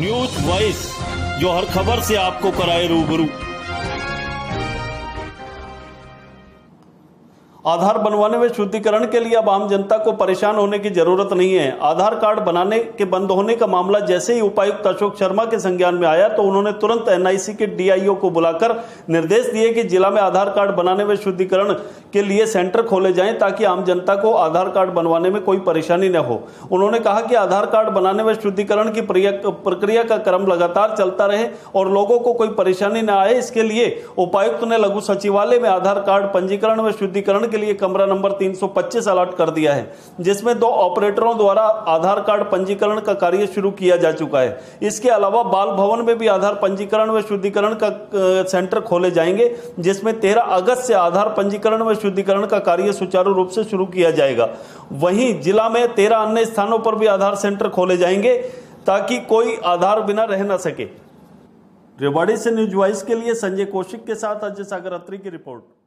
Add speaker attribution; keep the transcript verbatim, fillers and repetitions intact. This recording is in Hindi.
Speaker 1: न्यूज वॉइस, जो हर खबर से आपको कराए रूबरू। आधार बनवाने में शुद्धिकरण के लिए अब आम जनता को परेशान होने की जरूरत नहीं है। आधार कार्ड बनाने के बंद होने का मामला जैसे ही उपायुक्त अशोक शर्मा के संज्ञान में आया तो उन्होंने तुरंत एनआईसी के डीआईओ को बुलाकर निर्देश दिए कि जिला में आधार कार्ड बनाने में शुद्धिकरण के लिए सेंटर खोले जाएं ताकि आम जनता को आधार कार्ड बनवाने में कोई परेशानी न हो। उन्होंने कहा कि आधार कार्ड बनाने में शुद्धिकरण की प्रक्रिया का क्रम लगातार चलता रहे और लोगों को कोई परेशानी न आए, इसके लिए उपायुक्त ने लघु सचिवालय में आधार कार्ड पंजीकरण व शुद्धिकरण के लिए कमरा नंबर तीन सौ पच्चीस अलॉट कर दिया है, जिसमें दो ऑपरेटरों द्वारा आधार कार्ड पंजीकरण का कार्य शुरू किया जा चुका है। इसके अलावा बाल भवन में भी आधार पंजीकरण व शुद्धिकरण का सेंटर खोले जाएंगे, जिसमें तेरह अगस्त से आधार पंजीकरण व शुद्धिकरण का कार्य सुचारू रूप से शुरू किया जाएगा। वहीं जिला में तेरह अन्य स्थानों पर भी आधार सेंटर खोले जाएंगे ताकि कोई आधार बिना रह न सके। रेवाड़ी से न्यूज वॉइस के लिए संजय कौशिक के साथ अजय सागर अत्री की रिपोर्ट।